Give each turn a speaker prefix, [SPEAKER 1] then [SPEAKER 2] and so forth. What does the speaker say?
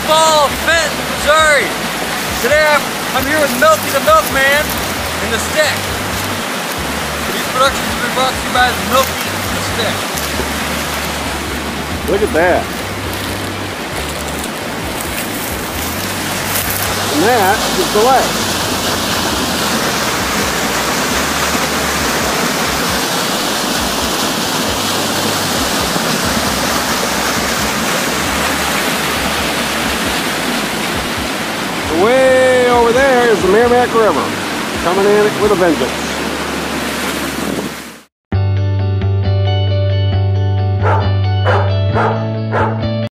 [SPEAKER 1] Falls, Fenton, Missouri. Today I'm here with Milky the Milkman and the Stick. These productions have been brought to you by Milky the Stick.
[SPEAKER 2] Look at that. And that is the leg. Way over there is the Meramec River, coming in with a vengeance.